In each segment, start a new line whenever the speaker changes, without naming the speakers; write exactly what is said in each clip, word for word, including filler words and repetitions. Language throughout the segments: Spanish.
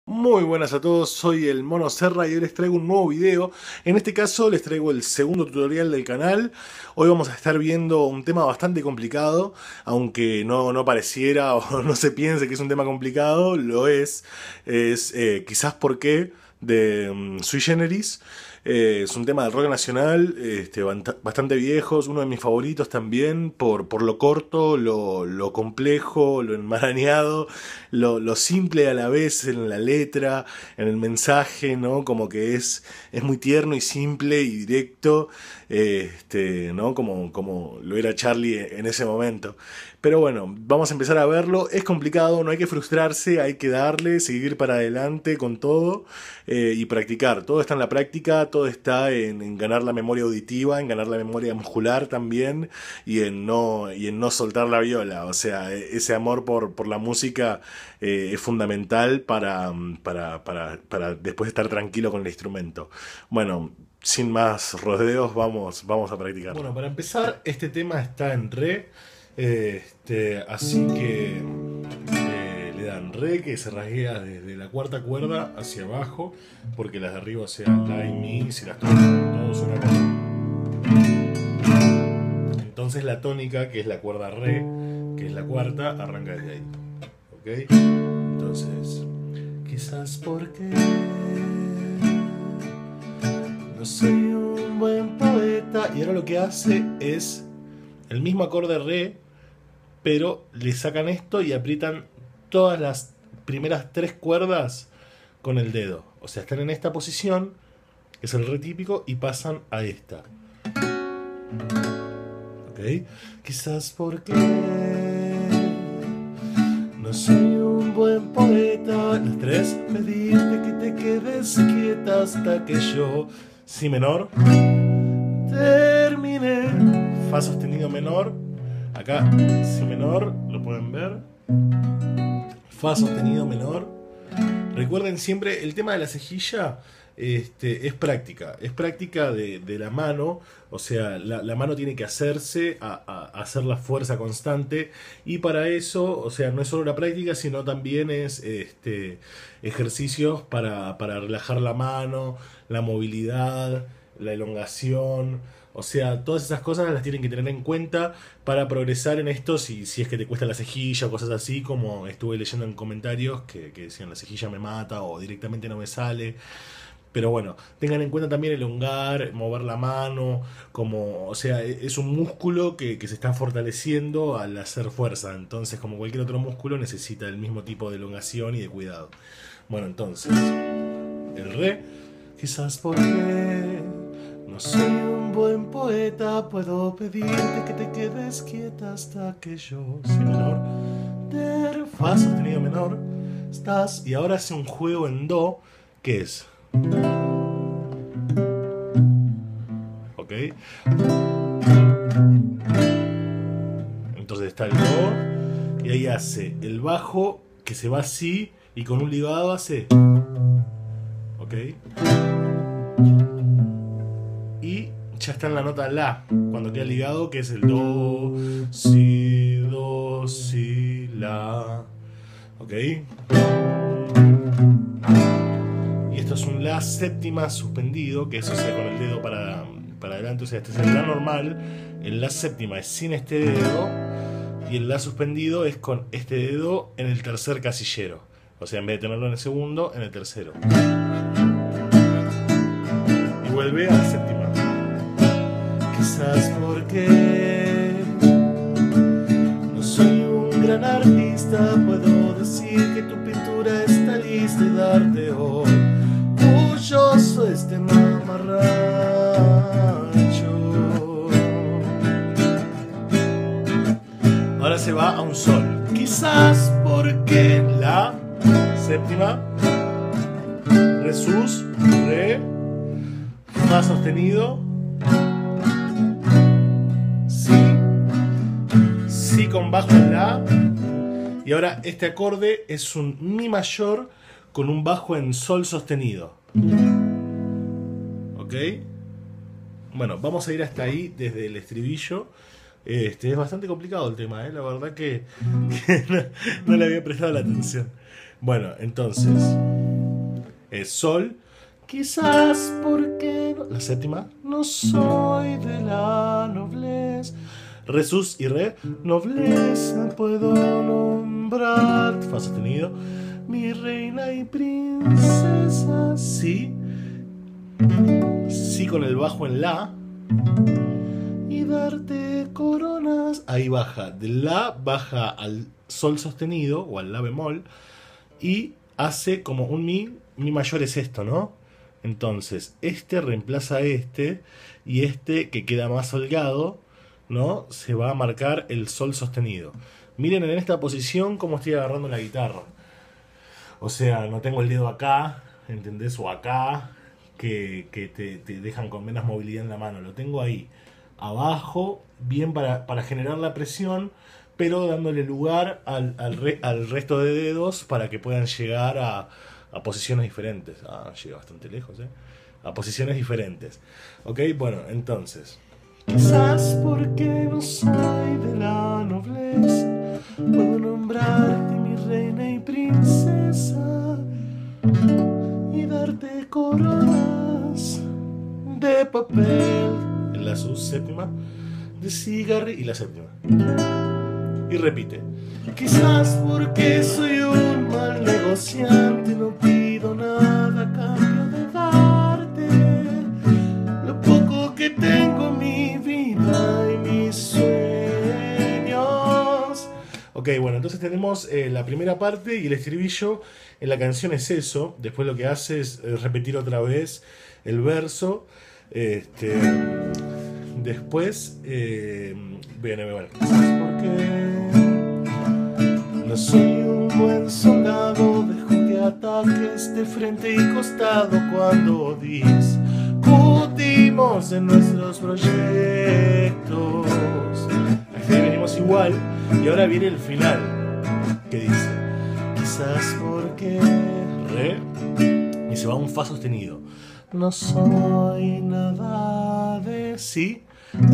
Muy buenas a todos, soy el Mono Serra y hoy les traigo un nuevo video. En este caso les traigo el segundo tutorial del canal. Hoy vamos a estar viendo un tema bastante complicado, aunque no, no pareciera o no se piense que es un tema complicado, lo es. Es eh, quizás por qué de um, Sui Generis. Eh, es un tema del rock nacional, este, bastante viejo, es uno de mis favoritos también, por, por lo corto, lo, lo complejo, lo enmarañado, lo, lo simple a la vez en la letra, en el mensaje, ¿no? Como que es, es muy tierno y simple y directo, eh, este, ¿no? Como, como lo era Charlie en ese momento. Pero bueno, vamos a empezar a verlo. Es complicado, no hay que frustrarse, hay que darle, seguir para adelante con todo eh, y practicar. Todo está en la práctica, todo está en, en ganar la memoria auditiva, en ganar la memoria muscular también y en no, y en no soltar la viola. O sea, ese amor por, por la música eh, es fundamental para, para, para, para después estar tranquilo con el instrumento. Bueno, sin más rodeos, vamos, vamos a practicar. Bueno, para empezar, este tema está en re. Este, así que eh, le dan re, que se rasguea desde la cuarta cuerda hacia abajo, porque las de arriba sean la y mi, si las tocas todo suena como. Entonces la tónica, que es la cuerda re, que es la cuarta, arranca desde ahí. ¿Ok? Entonces, quizás porque no soy un buen poeta. Y ahora lo que hace es el mismo acorde re, pero le sacan esto y aprietan todas las primeras tres cuerdas con el dedo. O sea, están en esta posición, que es el re típico, y pasan a esta. ¿Ok? Quizás porque no soy un buen poeta. Las tres, pedirte que te quedes quieta hasta que yo, si menor, termine. Fa sostenido menor. Acá, si menor, lo pueden ver. Fa sostenido menor. Recuerden siempre, el tema de la cejilla este, es práctica. Es práctica de, de la mano. O sea, la, la mano tiene que hacerse a, a, a hacer la fuerza constante. Y para eso, o sea, no es solo la práctica, sino también es este, ejercicios para, para relajar la mano, la movilidad, la elongación. O sea, todas esas cosas las tienen que tener en cuenta para progresar en esto, si, si es que te cuesta la cejilla o cosas así, como estuve leyendo en comentarios que, que decían la cejilla me mata o directamente no me sale. Pero bueno, tengan en cuenta también elongar, mover la mano, como, o sea, es un músculo que, que se está fortaleciendo al hacer fuerza. Entonces, como cualquier otro músculo, necesita el mismo tipo de elongación y de cuidado. Bueno, entonces, el re, quizás porque no soy un buen poeta, puedo pedirte que te quedes quieta hasta que yo, si menor, de fa sostenido menor, estás, y ahora hace un juego en do, que es, ok, entonces está el do, y ahí hace el bajo, que se va así, y con un ligado hace, ok, y ya está en la nota la, cuando queda ligado, que es el do, si, do, si, la. ¿Ok? Y esto es un la séptima suspendido, que eso sea con el dedo para, para adelante. O sea, este es el la normal, el la séptima es sin este dedo, y el la suspendido es con este dedo en el tercer casillero. O sea, en vez de tenerlo en el segundo, en el tercero. Y vuelve a la séptima. Quizás porque no soy un gran artista, puedo decir que tu pintura está lista y darte orgulloso este mamarracho. Ahora se va a un sol. Quizás porque la séptima, re sus, re, fa sostenido, si con bajo en la, y ahora este acorde es un mi mayor con un bajo en sol sostenido. ¿Ok? Bueno, vamos a ir hasta ahí desde el estribillo. Este, es bastante complicado el tema, ¿eh? La verdad que, que no, no le había prestado la atención. Bueno, entonces, es sol. Quizás porque no, la séptima, no soy de la nobleza. Re, sus y re, nobleza puedo nombrar, fa sostenido, mi reina y princesa. Si, si con el bajo en la, y darte coronas. Ahí baja, de la baja al sol sostenido o al la bemol y hace como un mi. Mi mayor es esto, ¿no? Entonces este reemplaza a este y este que queda más holgado, ¿no? Se va a marcar el sol sostenido. Miren en esta posición cómo estoy agarrando la guitarra. O sea, no tengo el dedo acá, ¿entendés? O acá, que, que te, te dejan con menos movilidad en la mano. Lo tengo ahí, abajo, bien para, para generar la presión, pero dándole lugar al, al, re, al resto de dedos para que puedan llegar a, a posiciones diferentes. Ah, llega bastante lejos, ¿eh? A posiciones diferentes. ¿Ok? Bueno, entonces... Quizás porque no soy de la nobleza, puedo nombrarte mi reina y princesa y darte coronas de papel. En la sus séptima, de cigarrillo y la séptima. Y repite. Quizás porque soy un mal negociante, no pido nada a cambio de darte lo poco que tengo, mi vida y mis sueños. Ok, bueno, entonces tenemos eh, la primera parte y el estribillo en la canción es eso. Después lo que hace es eh, repetir otra vez el verso. Este, después, eh, bien, bueno, quizás porque no soy un buen soldado, dejo que ataques de frente y costado cuando discutimos de nuestros proyectos. Aquí venimos igual y ahora viene el final que dice quizás porque re y se va un fa sostenido. No soy nada de sí.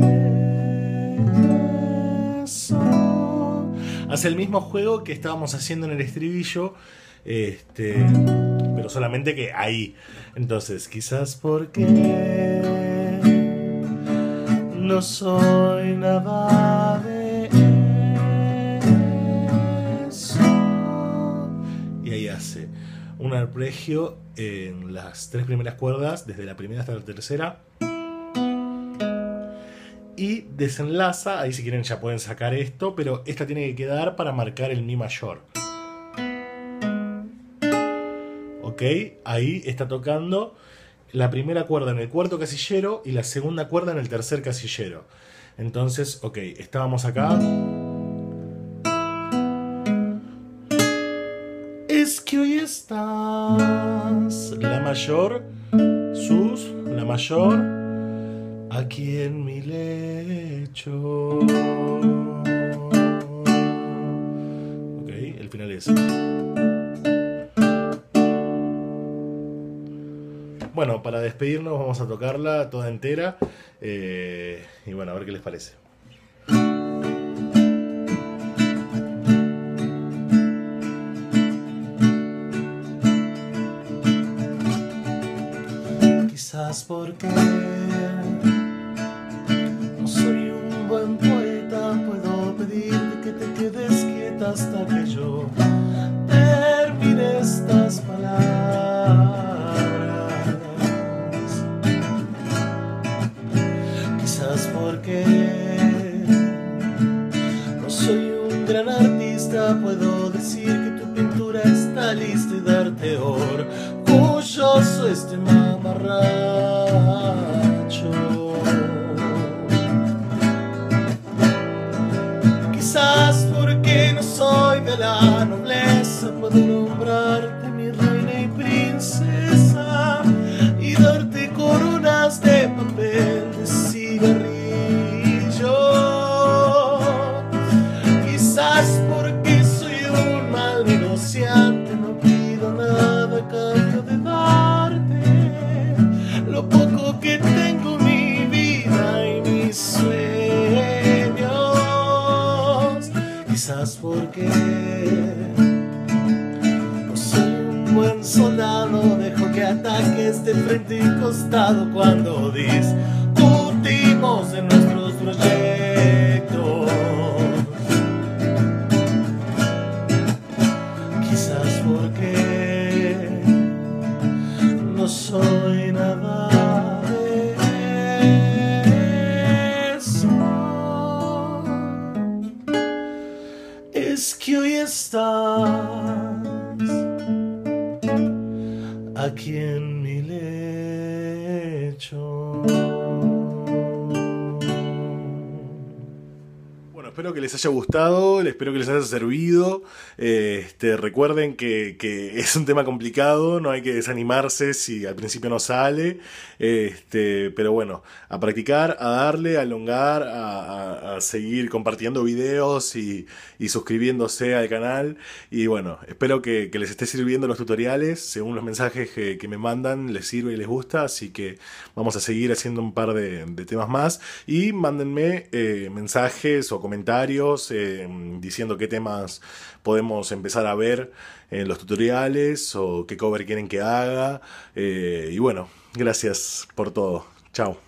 Eso. Hace el mismo juego que estábamos haciendo en el estribillo, este, pero solamente que ahí. Entonces, quizás porque no soy nada de eso. Y ahí hace un arpegio en las tres primeras cuerdas, desde la primera hasta la tercera. Y desenlaza, ahí si quieren ya pueden sacar esto, pero esta tiene que quedar para marcar el mi mayor. Ok, ahí está tocando la primera cuerda en el cuarto casillero y la segunda cuerda en el tercer casillero. Entonces, ok, estábamos acá. Es que hoy estás la mayor, sus, la mayor, aquí en mi lecho. Ok, el final es. Bueno, para despedirnos vamos a tocarla toda entera. Eh, y bueno, a ver qué les parece. Quizás porque no soy un buen poeta, puedo pedirte que te quedes quieta hasta que yo termine estas palabras. Quizás porque no soy un gran artista, puedo decir que tu pintura está lista y darte orgulloso este mamarracho. Quizás porque no soy de la nobleza, puedo nombrarte mi reina y princesa y darte coronas de papel de cigarrillo. Quizás porque soy un mal negociante, no pido nada a cambio de darte lo poco que tengo, mi vida y mis sueños. Quizás porque lado, dejo que ataques de frente y costado cuando discutimos en nuestros proyectos. Quizás porque no soy nada de eso, es que hoy estás aquí en mi lecho. Bueno, espero que les haya gustado, espero que les haya servido. Eh, este, recuerden que, que es un tema complicado, no hay que desanimarse si al principio no sale. Este, pero bueno, a practicar, a darle, a elongar, a, a, a seguir compartiendo videos y, y suscribiéndose al canal. Y bueno, espero que, que les esté sirviendo los tutoriales, según los mensajes que, que me mandan, les sirve y les gusta. Así que vamos a seguir haciendo un par de, de temas más. Y mándenme eh, mensajes o comentarios eh, diciendo qué temas podemos empezar a ver en los tutoriales o qué cover quieren que haga. Eh, y bueno, gracias por todo. Chao.